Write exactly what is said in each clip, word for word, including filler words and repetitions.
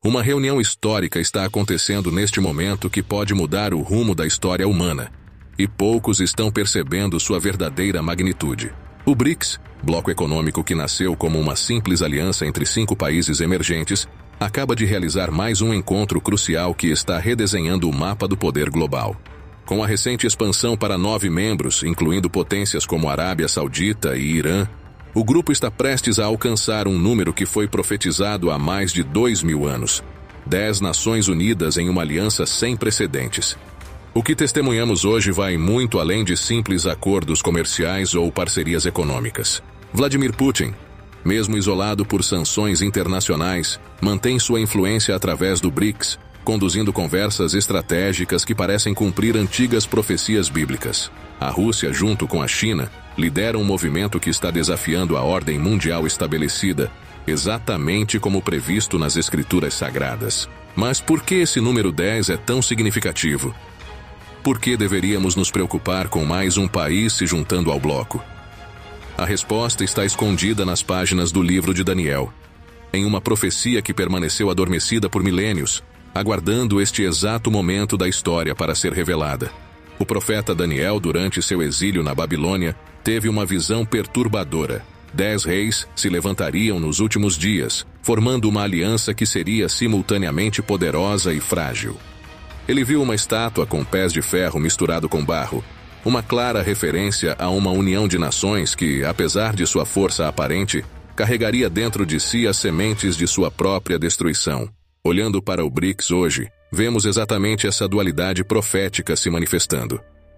Uma reunião histórica está acontecendo neste momento que pode mudar o rumo da história humana. E poucos estão percebendo sua verdadeira magnitude. O BRICS, bloco econômico que nasceu como uma simples aliança entre cinco países emergentes, acaba de realizar mais um encontro crucial que está redesenhando o mapa do poder global. Com a recente expansão para nove membros, incluindo potências como Arábia Saudita e Irã, o grupo está prestes a alcançar um número que foi profetizado há mais de dois mil anos. Dez nações unidas em uma aliança sem precedentes. O que testemunhamos hoje vai muito além de simples acordos comerciais ou parcerias econômicas. Vladimir Putin, mesmo isolado por sanções internacionais, mantém sua influência através do BRICS, conduzindo conversas estratégicas que parecem cumprir antigas profecias bíblicas. A Rússia, junto com a China, lidera um movimento que está desafiando a ordem mundial estabelecida, exatamente como previsto nas escrituras sagradas. Mas por que esse número dez é tão significativo? Por que deveríamos nos preocupar com mais um país se juntando ao bloco? A resposta está escondida nas páginas do livro de Daniel, em uma profecia que permaneceu adormecida por milênios, aguardando este exato momento da história para ser revelada. O profeta Daniel, durante seu exílio na Babilônia, teve uma visão perturbadora. Dez reis se levantariam nos últimos dias, formando uma aliança que seria simultaneamente poderosa e frágil. Ele viu uma estátua com pés de ferro misturado com barro, uma clara referência a uma união de nações que, apesar de sua força aparente, carregaria dentro de si as sementes de sua própria destruição. Olhando para o BRICS hoje, vemos exatamente essa dualidade profética se manifestando.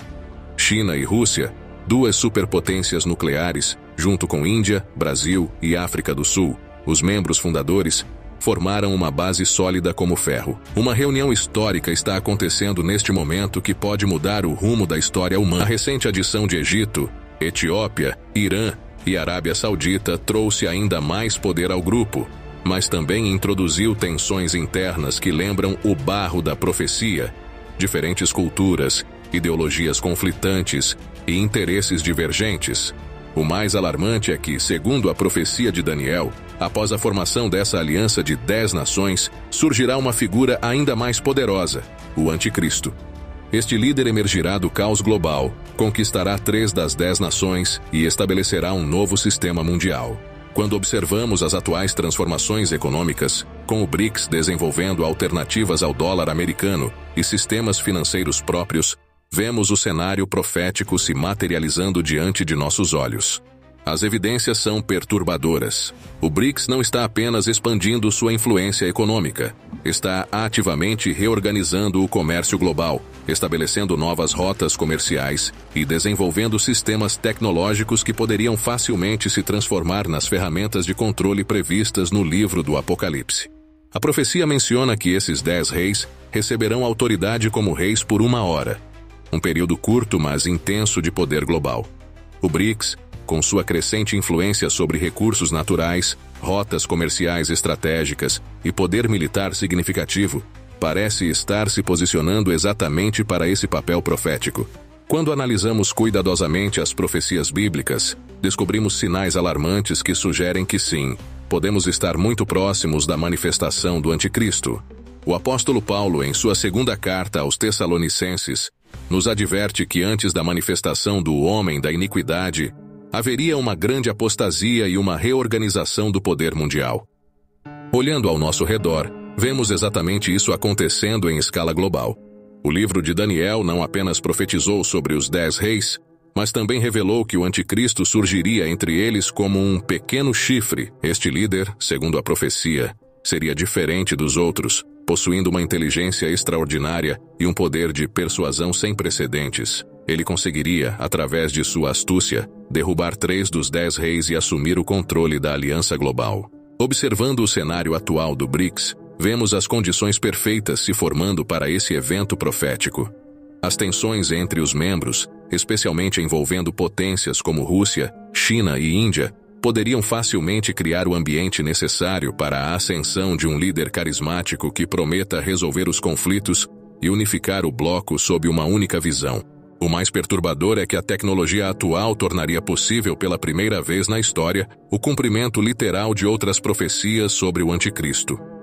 China e Rússia, duas superpotências nucleares, junto com Índia, Brasil e África do Sul, os membros fundadores, formaram uma base sólida como ferro. Uma reunião histórica está acontecendo neste momento que pode mudar o rumo da história humana. A recente adição de Egito, Etiópia, Irã e Arábia Saudita trouxe ainda mais poder ao grupo, mas também introduziu tensões internas que lembram o barro da profecia, diferentes culturas, ideologias conflitantes e interesses divergentes. O mais alarmante é que, segundo a profecia de Daniel, após a formação dessa aliança de dez nações, surgirá uma figura ainda mais poderosa, o Anticristo. Este líder emergirá do caos global, conquistará três das dez nações e estabelecerá um novo sistema mundial. Quando observamos as atuais transformações econômicas, com o BRICS desenvolvendo alternativas ao dólar americano e sistemas financeiros próprios, vemos o cenário profético se materializando diante de nossos olhos. As evidências são perturbadoras. O BRICS não está apenas expandindo sua influência econômica, está ativamente reorganizando o comércio global, estabelecendo novas rotas comerciais e desenvolvendo sistemas tecnológicos que poderiam facilmente se transformar nas ferramentas de controle previstas no livro do Apocalipse. A profecia menciona que esses dez reis receberão autoridade como reis por uma hora, um período curto, mas intenso de poder global. O BRICS, com sua crescente influência sobre recursos naturais, rotas comerciais estratégicas e poder militar significativo, parece estar se posicionando exatamente para esse papel profético. Quando analisamos cuidadosamente as profecias bíblicas, descobrimos sinais alarmantes que sugerem que sim, podemos estar muito próximos da manifestação do Anticristo. O apóstolo Paulo, em sua segunda carta aos Tessalonicenses, nos adverte que antes da manifestação do homem da iniquidade, haveria uma grande apostasia e uma reorganização do poder mundial. Olhando ao nosso redor, vemos exatamente isso acontecendo em escala global. O livro de Daniel não apenas profetizou sobre os dez reis, mas também revelou que o Anticristo surgiria entre eles como um pequeno chifre. Este líder, segundo a profecia, seria diferente dos outros, possuindo uma inteligência extraordinária e um poder de persuasão sem precedentes. Ele conseguiria, através de sua astúcia, derrubar três dos dez reis e assumir o controle da aliança global. Observando o cenário atual do BRICS, vemos as condições perfeitas se formando para esse evento profético. As tensões entre os membros, especialmente envolvendo potências como Rússia, China e Índia, poderiam facilmente criar o ambiente necessário para a ascensão de um líder carismático que prometa resolver os conflitos e unificar o bloco sob uma única visão. O mais perturbador é que a tecnologia atual tornaria possível pela primeira vez na história o cumprimento literal de outras profecias sobre o Anticristo.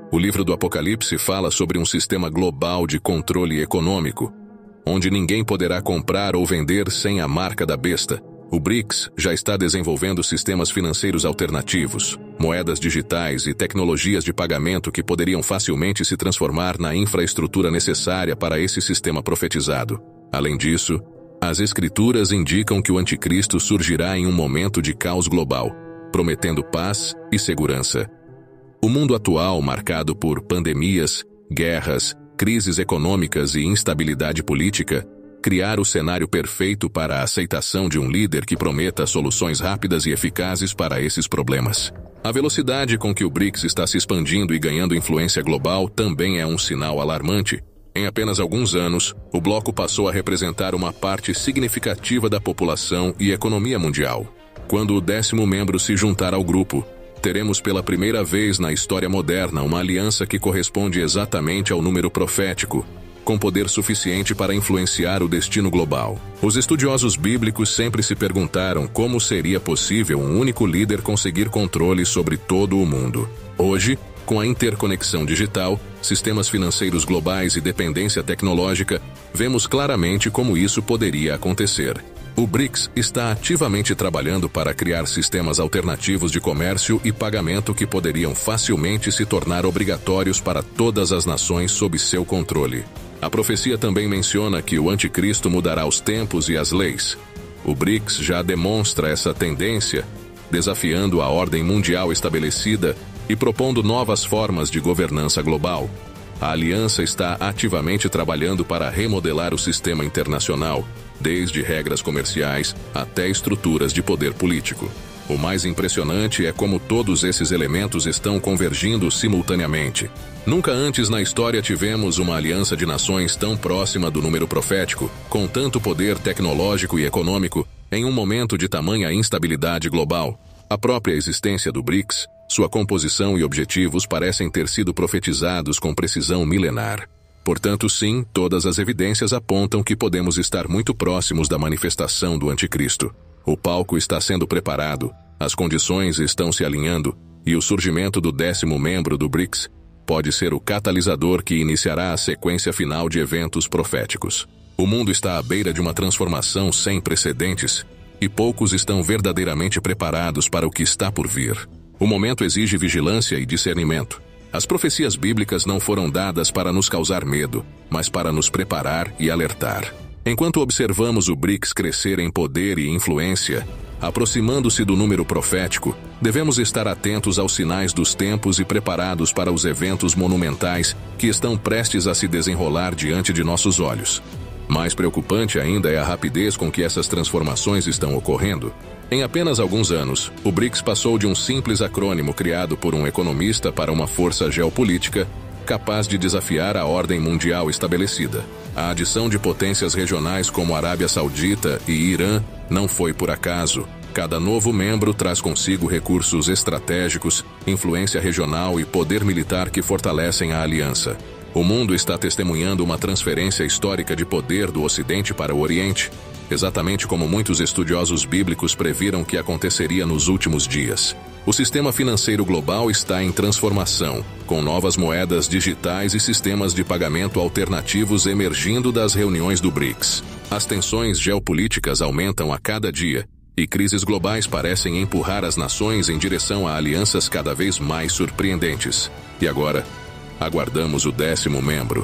O livro do Apocalipse fala sobre um sistema global de controle econômico, onde ninguém poderá comprar ou vender sem a marca da besta. O BRICS já está desenvolvendo sistemas financeiros alternativos, moedas digitais e tecnologias de pagamento que poderiam facilmente se transformar na infraestrutura necessária para esse sistema profetizado. Além disso, as escrituras indicam que o anticristo surgirá em um momento de caos global, prometendo paz e segurança. O mundo atual, marcado por pandemias, guerras, crises econômicas e instabilidade política, criar o cenário perfeito para a aceitação de um líder que prometa soluções rápidas e eficazes para esses problemas. A velocidade com que o BRICS está se expandindo e ganhando influência global também é um sinal alarmante. Em apenas alguns anos, o bloco passou a representar uma parte significativa da população e economia mundial. Quando o décimo membro se juntar ao grupo, teremos pela primeira vez na história moderna uma aliança que corresponde exatamente ao número profético, com poder suficiente para influenciar o destino global. Os estudiosos bíblicos sempre se perguntaram como seria possível um único líder conseguir controle sobre todo o mundo. Hoje, com a interconexão digital, sistemas financeiros globais e dependência tecnológica, vemos claramente como isso poderia acontecer. O BRICS está ativamente trabalhando para criar sistemas alternativos de comércio e pagamento que poderiam facilmente se tornar obrigatórios para todas as nações sob seu controle. A profecia também menciona que o anticristo mudará os tempos e as leis. O BRICS já demonstra essa tendência, desafiando a ordem mundial estabelecida e propondo novas formas de governança global. A aliança está ativamente trabalhando para remodelar o sistema internacional, desde regras comerciais até estruturas de poder político. O mais impressionante é como todos esses elementos estão convergindo simultaneamente. Nunca antes na história tivemos uma aliança de nações tão próxima do número profético, com tanto poder tecnológico e econômico, em um momento de tamanha instabilidade global. A própria existência do BRICS, sua composição e objetivos parecem ter sido profetizados com precisão milenar. Portanto, sim, todas as evidências apontam que podemos estar muito próximos da manifestação do anticristo. O palco está sendo preparado, as condições estão se alinhando, e o surgimento do décimo membro do BRICS pode ser o catalisador que iniciará a sequência final de eventos proféticos. O mundo está à beira de uma transformação sem precedentes, e poucos estão verdadeiramente preparados para o que está por vir. O momento exige vigilância e discernimento. As profecias bíblicas não foram dadas para nos causar medo, mas para nos preparar e alertar. Enquanto observamos o BRICS crescer em poder e influência, aproximando-se do número profético, devemos estar atentos aos sinais dos tempos e preparados para os eventos monumentais que estão prestes a se desenrolar diante de nossos olhos. Mais preocupante ainda é a rapidez com que essas transformações estão ocorrendo. Em apenas alguns anos, o BRICS passou de um simples acrônimo criado por um economista para uma força geopolítica capaz de desafiar a ordem mundial estabelecida. A adição de potências regionais como Arábia Saudita e Irã não foi por acaso. Cada novo membro traz consigo recursos estratégicos, influência regional e poder militar que fortalecem a aliança. O mundo está testemunhando uma transferência histórica de poder do Ocidente para o Oriente, exatamente como muitos estudiosos bíblicos previram que aconteceria nos últimos dias. O sistema financeiro global está em transformação, com novas moedas digitais e sistemas de pagamento alternativos emergindo das reuniões do BRICS. As tensões geopolíticas aumentam a cada dia, e crises globais parecem empurrar as nações em direção a alianças cada vez mais surpreendentes. E agora, aguardamos o décimo membro.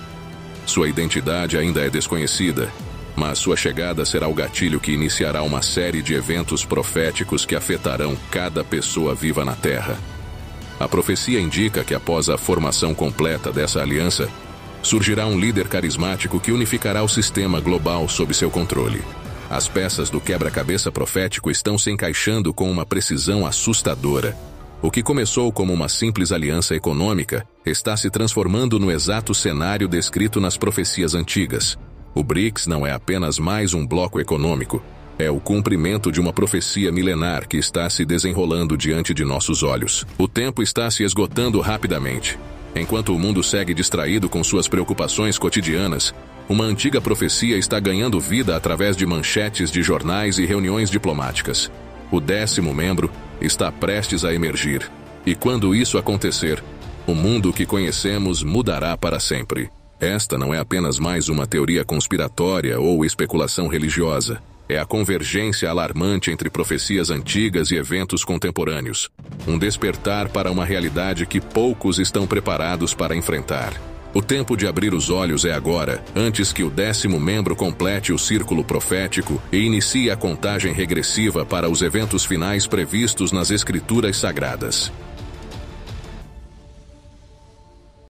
Sua identidade ainda é desconhecida, mas sua chegada será o gatilho que iniciará uma série de eventos proféticos que afetarão cada pessoa viva na Terra. A profecia indica que após a formação completa dessa aliança, surgirá um líder carismático que unificará o sistema global sob seu controle. As peças do quebra-cabeça profético estão se encaixando com uma precisão assustadora. O que começou como uma simples aliança econômica está se transformando no exato cenário descrito nas profecias antigas. O BRICS não é apenas mais um bloco econômico, é o cumprimento de uma profecia milenar que está se desenrolando diante de nossos olhos. O tempo está se esgotando rapidamente. Enquanto o mundo segue distraído com suas preocupações cotidianas, uma antiga profecia está ganhando vida através de manchetes de jornais e reuniões diplomáticas. O décimo membro está prestes a emergir, e quando isso acontecer, O mundo que conhecemos mudará para sempre. Esta não é apenas mais uma teoria conspiratória ou especulação religiosa. É a convergência alarmante entre profecias antigas e eventos contemporâneos. Um despertar para uma realidade que poucos estão preparados para enfrentar. O tempo de abrir os olhos é agora, antes que o décimo membro complete o círculo profético e inicie a contagem regressiva para os eventos finais previstos nas Escrituras Sagradas.